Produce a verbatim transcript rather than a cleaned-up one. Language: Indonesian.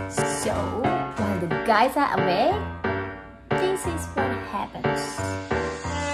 So, while the guys are away, this is what happens.